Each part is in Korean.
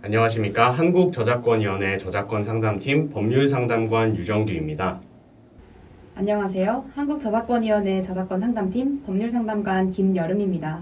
안녕하십니까. 한국저작권위원회 저작권상담팀 법률상담관 유정규입니다. 안녕하세요. 한국저작권위원회 저작권상담팀 법률상담관 김여름입니다.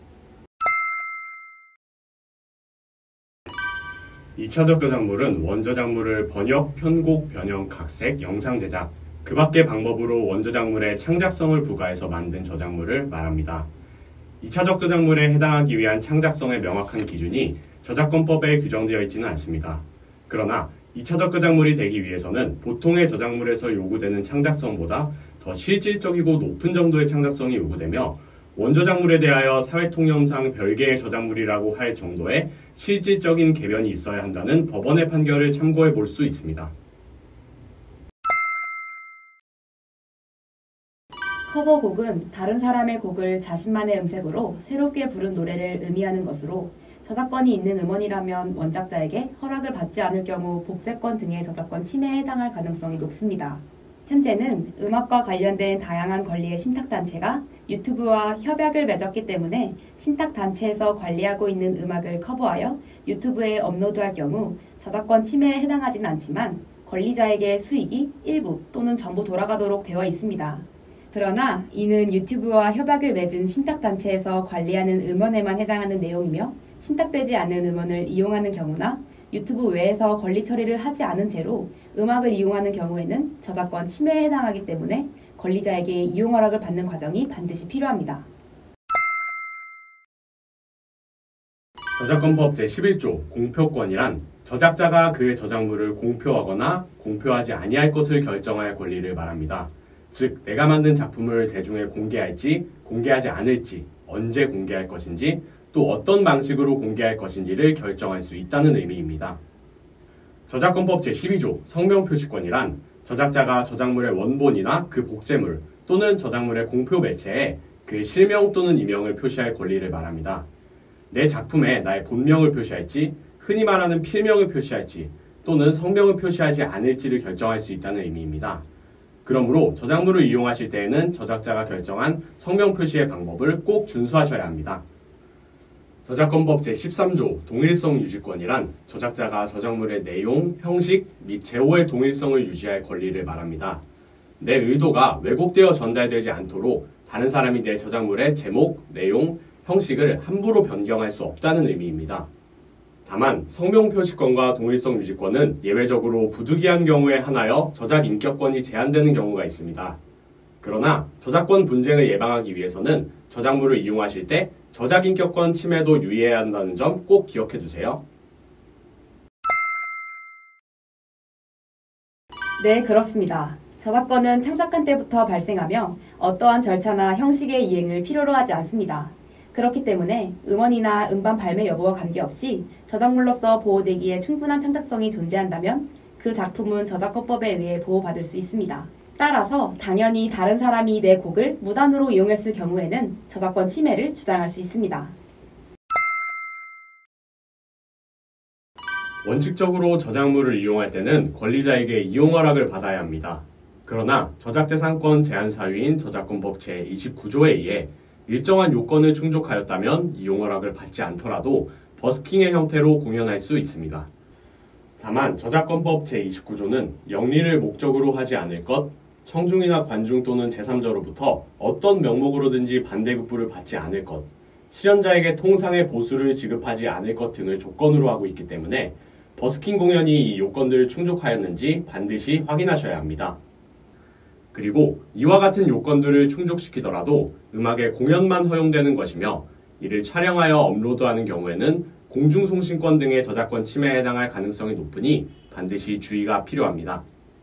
2차적 저작물은 원저작물을 번역, 편곡, 변형, 각색, 영상 제작, 그 밖의 방법으로 원저작물의 창작성을 부과해서 만든 저작물을 말합니다. 2차적 저작물에 해당하기 위한 창작성의 명확한 기준이 저작권법에 규정되어 있지는 않습니다. 그러나 2차적 저작물이 되기 위해서는 보통의 저작물에서 요구되는 창작성보다 더 실질적이고 높은 정도의 창작성이 요구되며 원저작물에 대하여 사회통념상 별개의 저작물이라고 할 정도의 실질적인 개변이 있어야 한다는 법원의 판결을 참고해 볼 수 있습니다. 커버곡은 다른 사람의 곡을 자신만의 음색으로 새롭게 부른 노래를 의미하는 것으로 저작권이 있는 음원이라면 원작자에게 허락을 받지 않을 경우 복제권 등의 저작권 침해에 해당할 가능성이 높습니다. 현재는 음악과 관련된 다양한 권리의 신탁단체가 유튜브와 협약을 맺었기 때문에 신탁단체에서 관리하고 있는 음악을 커버하여 유튜브에 업로드할 경우 저작권 침해에 해당하지는 않지만 권리자에게 수익이 일부 또는 전부 돌아가도록 되어 있습니다. 그러나 이는 유튜브와 협약을 맺은 신탁단체에서 관리하는 음원에만 해당하는 내용이며 신탁되지 않은 음원을 이용하는 경우나 유튜브 외에서 권리 처리를 하지 않은 채로 음악을 이용하는 경우에는 저작권 침해에 해당하기 때문에 권리자에게 이용 허락을 받는 과정이 반드시 필요합니다. 저작권법 제11조 공표권이란 저작자가 그의 저작물을 공표하거나 공표하지 아니할 것을 결정할 권리를 말합니다. 즉, 내가 만든 작품을 대중에 공개할지, 공개하지 않을지, 언제 공개할 것인지, 또 어떤 방식으로 공개할 것인지를 결정할 수 있다는 의미입니다. 저작권법 제12조 성명표시권이란 저작자가 저작물의 원본이나 그 복제물 또는 저작물의 공표 매체에 그 실명 또는 이명을 표시할 권리를 말합니다. 내 작품에 나의 본명을 표시할지, 흔히 말하는 필명을 표시할지, 또는 성명을 표시하지 않을지를 결정할 수 있다는 의미입니다. 그러므로 저작물을 이용하실 때에는 저작자가 결정한 성명 표시의 방법을 꼭 준수하셔야 합니다. 저작권법 제13조 동일성 유지권이란 저작자가 저작물의 내용, 형식 및 제호의 동일성을 유지할 권리를 말합니다. 내 의도가 왜곡되어 전달되지 않도록 다른 사람이 내 저작물의 제목, 내용, 형식을 함부로 변경할 수 없다는 의미입니다. 다만 성명 표시권과 동일성 유지권은 예외적으로 부득이한 경우에 한하여 저작 인격권이 제한되는 경우가 있습니다. 그러나 저작권 분쟁을 예방하기 위해서는 저작물을 이용하실 때 저작 인격권 침해도 유의해야 한다는 점 꼭 기억해 두세요. 네, 그렇습니다. 저작권은 창작한 때부터 발생하며 어떠한 절차나 형식의 이행을 필요로 하지 않습니다. 그렇기 때문에 음원이나 음반 발매 여부와 관계없이 저작물로서 보호되기에 충분한 창작성이 존재한다면 그 작품은 저작권법에 의해 보호받을 수 있습니다. 따라서 당연히 다른 사람이 내 곡을 무단으로 이용했을 경우에는 저작권 침해를 주장할 수 있습니다. 원칙적으로 저작물을 이용할 때는 권리자에게 이용 허락을 받아야 합니다. 그러나 저작재산권 제한 사유인 저작권법 제29조에 의해 일정한 요건을 충족하였다면 이용 허락을 받지 않더라도 버스킹의 형태로 공연할 수 있습니다. 다만 저작권법 제29조는 영리를 목적으로 하지 않을 것, 청중이나 관중 또는 제3자로부터 어떤 명목으로든지 반대급부를 받지 않을 것, 실현자에게 통상의 보수를 지급하지 않을 것 등을 조건으로 하고 있기 때문에 버스킹 공연이 이 요건들을 충족하였는지 반드시 확인하셔야 합니다. 그리고 이와 같은 요건들을 충족시키더라도 음악의 공연만 허용되는 것이며 이를 촬영하여 업로드하는 경우에는 공중송신권 등의 저작권 침해에 해당할 가능성이 높으니 반드시 주의가 필요합니다.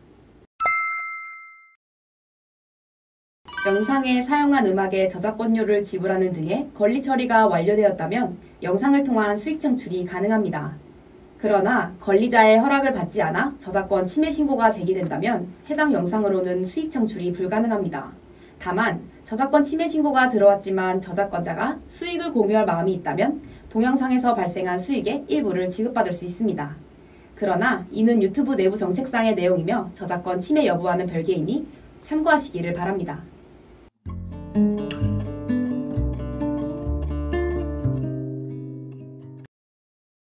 영상에 사용한 음악에 저작권료를 지불하는 등의 권리 처리가 완료되었다면 영상을 통한 수익 창출이 가능합니다. 그러나 권리자의 허락을 받지 않아 저작권 침해 신고가 제기된다면 해당 영상으로는 수익 창출이 불가능합니다. 다만 저작권 침해 신고가 들어왔지만 저작권자가 수익을 공유할 마음이 있다면 동영상에서 발생한 수익의 일부를 지급받을 수 있습니다. 그러나 이는 유튜브 내부 정책상의 내용이며 저작권 침해 여부와는 별개이니 참고하시기를 바랍니다.